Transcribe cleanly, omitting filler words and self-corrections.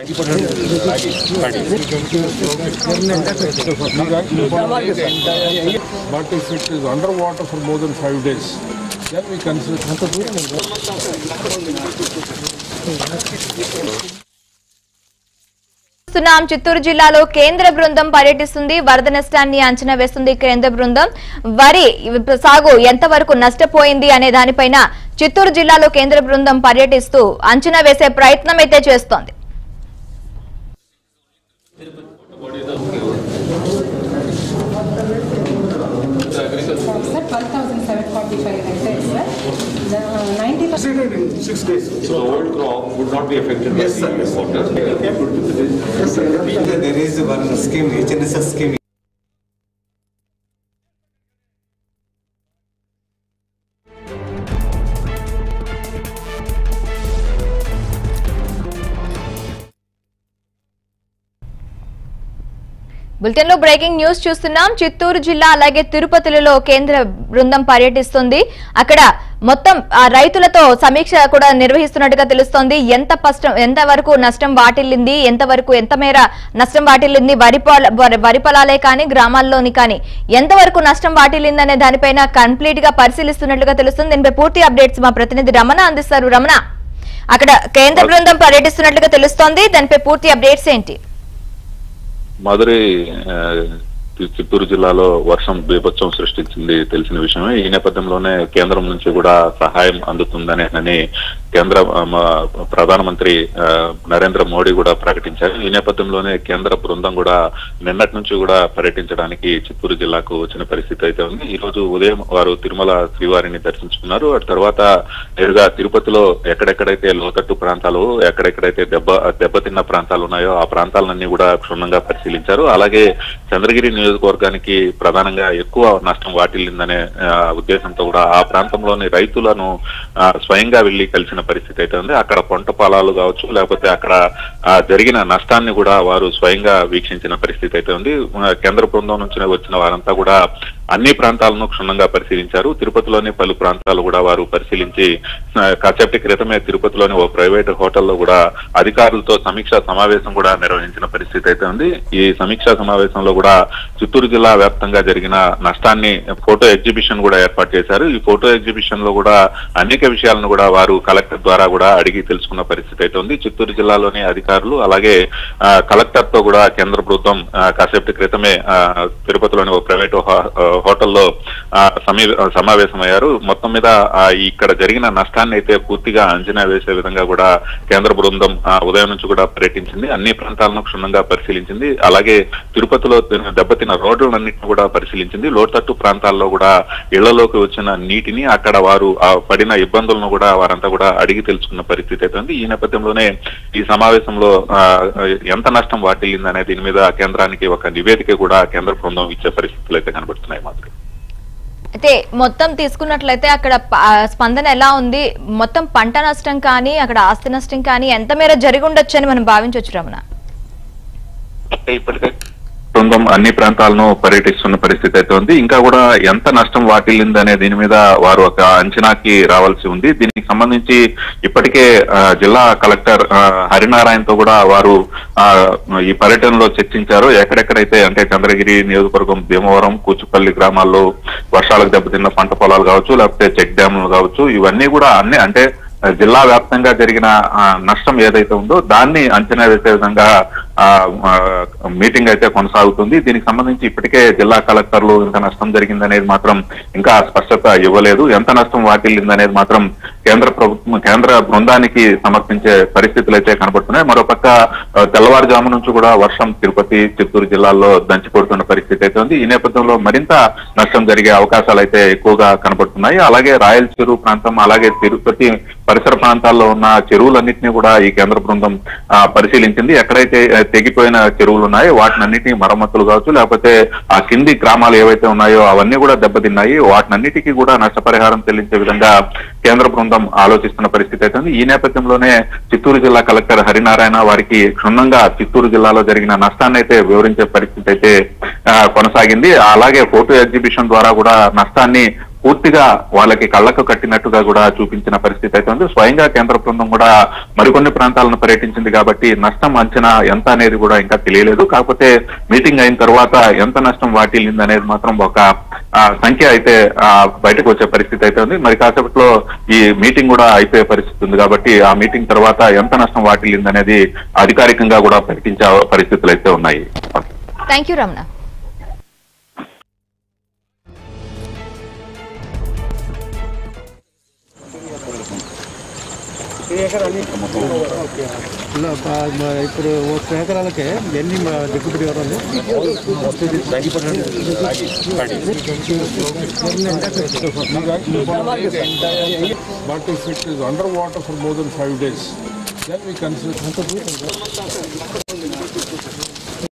But if it is underwater for more than 5 days, then we consider. Chittoor జిల్లాలో కేంద్ర బృందం పర్యటిస్తుంది. వరద నష్టాన్ని అంచనా వేస్తుంది కేంద్ర బృందం. వరి సాగు ఎంతవరకు నష్టపోయింది అనే దానిపైన చిత్తూరు జిల్లాలో కేంద్ర బృందం పర్యటిస్తూ అంచనా వేసే ప్రయత్నం అయితే చేస్తోంది. In 6 days. So the old crop would not be affected by the water. Yes, sir. There is one scheme, HNSS scheme. Bulletin లో బ్రేకింగ్ న్యూస్ చూస్తున్నాం. చిత్తూరు జిల్లా అలాగే తిరుపతిలో కేంద్ర బృందం పర్యటిస్తుంది. అక్కడ మొత్తం రైతులతో సమీక్ష కూడా నిర్వహిస్తున్నట్టుగా తెలుస్తోంది. ఎంత వరకు నష్టం వాటిల్లింది, ఎంత మేర నష్టం వాటిల్లింది, వరి పొలాలే కానీ గ్రామాల్లోని కానీ ఎంతవరకు నష్టం వాటిల్లింది అనే దానిపైన కంప్లీట్ గా పరిశీలిస్తున్నట్లుగా తెలుస్తుంది. దీనిపై పూర్తి అప్డేట్స్ మా ప్రతినిధి రమణ అందిస్తారు. రమణ, అక్కడ కేంద్ర బృందం పర్యటిస్తున్నట్లుగా తెలుస్తోంది, దానిపై పూర్తి అప్డేట్స్ ఏంటి? మధురై చిత్తూరు జిల్లాలో వర్షం బీభత్సం సృష్టించింది తెలిసిన విషయమే. ఈ నేపథ్యంలోనే కేంద్రం నుంచి కూడా సహాయం అందుతుందని కేంద్ర ప్రధానమంత్రి నరేంద్ర మోడీ కూడా ప్రకటించారు. ఈ నేపథ్యంలోనే కేంద్ర బృందం కూడా నిన్నటి నుంచి కూడా పర్యటించడానికి చిత్తూరు జిల్లాకు వచ్చిన పరిస్థితి అయితే ఉంది. ఈ రోజు ఉదయం వారు తిరుమల శ్రీవారిని దర్శించుకున్నారు. ఆ తర్వాత నేరుగా తిరుపతిలో ఎక్కడెక్కడైతే లోతట్టు ప్రాంతాలు, ఎక్కడెక్కడైతే దెబ్బతిన్న ప్రాంతాలు ఉన్నాయో ఆ ప్రాంతాలన్నీ కూడా క్షుణ్ణంగా పరిశీలించారు. అలాగే చంద్రగిరి నియోజకవర్గానికి ప్రధానంగా ఎక్కువ నష్టం వాటిల్లిందనే ఉద్దేశంతో కూడా ఆ ప్రాంతంలోని రైతులను స్వయంగా వెళ్లి కలిసిన పరిస్థితి అయితే ఉంది. అక్కడ పంట పొలాలు కావచ్చు, లేకపోతే అక్కడ జరిగిన నష్టాన్ని కూడా వారు స్వయంగా వీక్షించిన పరిస్థితి అయితే ఉంది. కేంద్ర బృందం నుంచి వచ్చిన వారంతా కూడా అన్ని ప్రాంతాలను క్షుణ్ణంగా పరిశీలించారు. తిరుపతిలోని పలు ప్రాంతాలు కూడా వారు పరిశీలించి కాసేపటి క్రితమే తిరుపతిలోని ఓ ప్రైవేట్ హోటల్లో కూడా అధికారులతో సమీక్షా సమావేశం కూడా నిర్వహించిన పరిస్థితి అయితే ఉంది. ఈ సమీక్షా సమావేశంలో కూడా చిత్తూరు జిల్లా వ్యాప్తంగా జరిగిన నష్టాన్ని ఫోటో ఎగ్జిబిషన్ కూడా ఏర్పాటు చేశారు. ఈ ఫోటో ఎగ్జిబిషన్ లో కూడా అనేక విషయాలను కూడా వారు కలెక్టర్ ద్వారా కూడా అడిగి తెలుసుకున్న పరిస్థితి అయితే ఉంది. చిత్తూరు జిల్లాలోని అధికారులు అలాగే కలెక్టర్ తో కూడా కేంద్ర బృందం కాసేపటి క్రితమే తిరుపతిలోని ఓ ప్రైవేట్ హోటల్లో సమావేశమయ్యారు. మొత్తం మీద ఇక్కడ జరిగిన నష్టాన్ని అయితే పూర్తిగా అంచనా వేసే విధంగా కూడా కేంద్ర బృందం ఉదయం నుంచి కూడా పర్యటించింది. అన్ని ప్రాంతాలను క్షుణ్ణంగా పరిశీలించింది. అలాగే తిరుపతిలో దెబ్బతిన్న రోడ్లన్నింటినీ కూడా పరిశీలించింది. లోతట్టు ప్రాంతాల్లో కూడా ఇళ్లలోకి వచ్చిన నీటిని, అక్కడ వారు పడిన ఇబ్బందులను కూడా వారంతా కూడా అడిగి తెలుసుకున్న పరిస్థితి అయితే ఉంది. ఈ నేపథ్యంలోనే ఈ సమావేశంలో ఎంత నష్టం వాటిల్లింది అనే దీని మీద కేంద్రానికి ఒక నివేదిక కూడా కేంద్ర బృందం ఇచ్చే పరిస్థితులు అయితే కనబడుతున్నాయి. మాత్రం అయితే మొత్తం తీసుకున్నట్లయితే అక్కడ స్పందన ఎలా ఉంది? మొత్తం పంట నష్టం కానీ అక్కడ ఆస్తి నష్టం కానీ ఎంత మేర జరిగి ఉండొచ్చు అని మనం భావించవచ్చు రమణ? ఇప్పటికే బృందం అన్ని ప్రాంతాలను పర్యటిస్తున్న పరిస్థితి అయితే ఉంది. ఇంకా కూడా ఎంత నష్టం వాటిల్లింది అనే దీని మీద వారు ఒక అంచనాకి రావాల్సి ఉంది. దీనికి సంబంధించి ఇప్పటికే జిల్లా కలెక్టర్ హరినారాయణతో కూడా వారు ఈ పర్యటనలో చర్చించారు. ఎక్కడెక్కడైతే అంటే చంద్రగిరి నియోజకవర్గం, భీమవరం, కూచుపల్లి గ్రామాల్లో వర్షాలకు దెబ్బతిన్న పంట పొలాలు కావచ్చు, లేకపోతే చెక్ డ్యాములు కావచ్చు, ఇవన్నీ కూడా అన్ని అంటే జిల్లా వ్యాప్తంగా జరిగిన నష్టం ఏదైతే ఉందో దాన్ని అంచనా వేసే విధంగా మీటింగ్ అయితే కొనసాగుతుంది. దీనికి సంబంధించి ఇప్పటికే జిల్లా కలెక్టర్లు ఎంత నష్టం జరిగిందనేది మాత్రం ఇంకా స్పష్టత ఇవ్వలేదు. ఎంత నష్టం వాటిల్లిందనేది మాత్రం కేంద్ర బృందానికి సమర్పించే పరిస్థితులు అయితే కనబడుతున్నాయి. మరోపక్క తెల్లవారుజాము నుంచి కూడా వర్షం తిరుపతి, చిత్తూరు జిల్లాల్లో దంచికొడుతున్న పరిస్థితి అయితే ఉంది. ఈ నేపథ్యంలో మరింత నష్టం జరిగే అవకాశాలు అయితే ఎక్కువగా కనబడుతున్నాయి. అలాగే రాయల చెరువు ప్రాంతం, అలాగే తిరుపతి పరిసర ప్రాంతాల్లో ఉన్న చెరువులన్నింటినీ కూడా ఈ కేంద్ర బృందం పరిశీలించింది. ఎక్కడైతే తెగిపోయిన చెరువులు ఉన్నాయో వాటినన్నిటినీ మరమ్మతులు కావచ్చు, లేకపోతే ఆ కింది గ్రామాలు ఏవైతే ఉన్నాయో అవన్నీ కూడా దెబ్బతిన్నాయి. వాటినన్నిటికీ కూడా నష్టపరిహారం చెల్లించే విధంగా కేంద్ర బృందం ఆలోచిస్తున్న పరిస్థితి అయితే ఉంది. ఈ నేపథ్యంలోనే చిత్తూరు జిల్లా కలెక్టర్ హరినారాయణ వారికి క్షుణ్ణంగా చిత్తూరు జిల్లాలో జరిగిన నష్టాన్ని అయితే వివరించే పరిస్థితి అయితే కొనసాగింది. అలాగే ఫోటో ఎగ్జిబిషన్ ద్వారా కూడా నష్టాన్ని పూర్తిగా వాళ్ళకి కళ్ళకు కట్టినట్టుగా కూడా చూపించిన పరిస్థితి అయితే ఉంది. స్వయంగా కేంద్ర బృందం కూడా మరికొన్ని ప్రాంతాలను పర్యటించింది కాబట్టి నష్టం అంచనా ఎంత అనేది కూడా ఇంకా తెలియలేదు. కాకపోతే మీటింగ్ అయిన తర్వాత ఎంత నష్టం వాటిల్లింది అనేది మాత్రం ఒక సంఖ్య అయితే బయటకు వచ్చే పరిస్థితి అయితే ఉంది. మరి కాసేపట్లో ఈ మీటింగ్ కూడా అయిపోయే పరిస్థితి ఉంది కాబట్టి ఆ మీటింగ్ తర్వాత ఎంత నష్టం వాటిల్లింది అనేది అధికారికంగా కూడా ప్రకటించే పరిస్థితులు అయితే ఉన్నాయి. Thank you Ramana. ఇప్పుడు ఒక ఎకరాలకే ఎన్ని దిగుబడి వస్తుంది? But if it is underwater for more than 5 days, then we consider